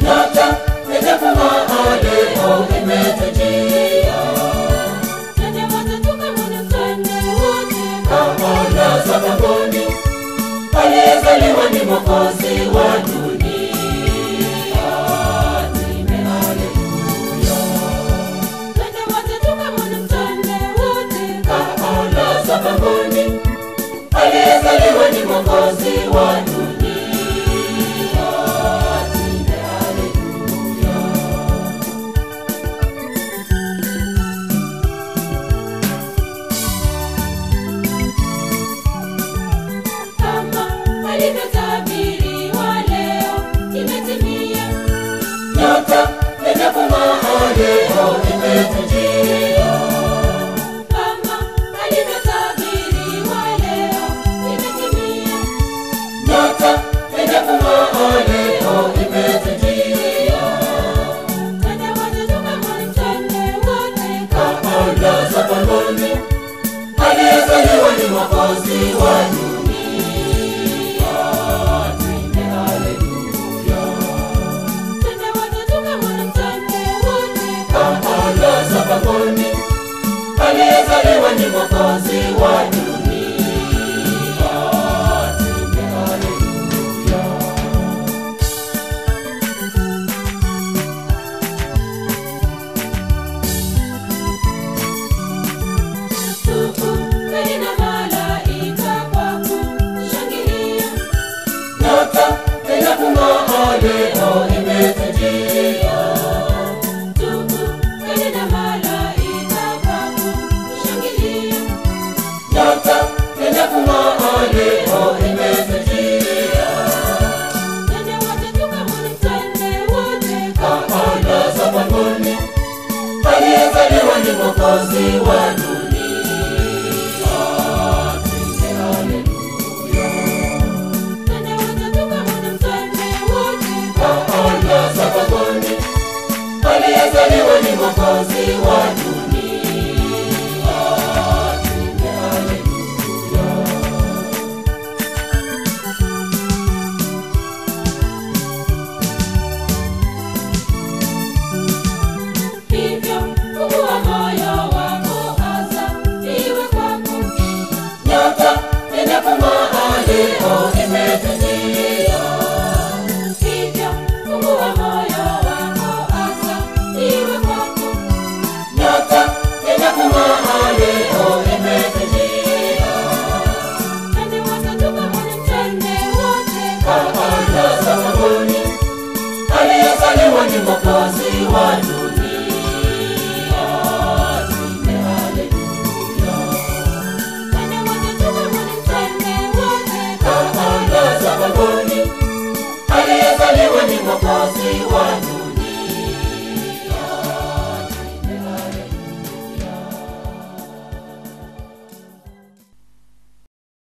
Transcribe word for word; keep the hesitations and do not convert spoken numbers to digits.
Nyota yenye kung'aa leo imetujia. Twende wote tukamwone mfalme wote. Kaona za mbinguni, aliyezaliwa ni Mwokozi wa dunia. Tuimbe haleluya. Twende wote tukamwone mfalme wote. Kaona za mbinguni, aliyezaliwa ni Mwokozi wa dunia. Tuimbe haleluya. Kama alivyotabiriwa leo imetimia. Nyota yenye kung'aa leo imetujia. Kama alivyotabiriwa leo imetimia. Nyota yenye kung'aa leo imetujia. Twende wote tukamwone mfalme wote. Kaona za mbinguni, aliyezaliwa ni Mwokozi wa dunia. Tuimbe haleluya. Twende wote tukamwone mfalme wote. Kaona za mbinguni, aliyezaliwa ni Mwokozi wa dunia. Tuimbe haleluya. Tuungane na malaika kwa kushangilia. Nyota yenye kung'aa leo imetujia. Tuungane na malaika kwa kushangilia. Nyota yenye kung'aa leo imetujia. Twende wote tukamwone mfalme wote. Kaona za mbinguni, aliyezaliwa ni Mwokozi wa dunia. Tuimbe haleluya. Twende wote tukamwone mfalme wote. Kaona za mbinguni, aliyezaliwa ni Mwokozi wa dunia. Tuimbe haleluya. Hivyo fungua moyo wako, hasa iwe kwako. Nyota yenye kung'aa leo imetujia. Hivyo fungua moyo wako, hasa iwe kwako. Nyota yenye kung'aa leo imetujia. Twende wote tukamwone mfalme wote. Kaona za mbinguni, aliyezaliwa ni Mwokozi wa dunia. Tuimbe haleluya. Twende wote tukamwone mfalme wote. Kaona za mbinguni, aliyezaliwa ni Mwokozi wa dunia.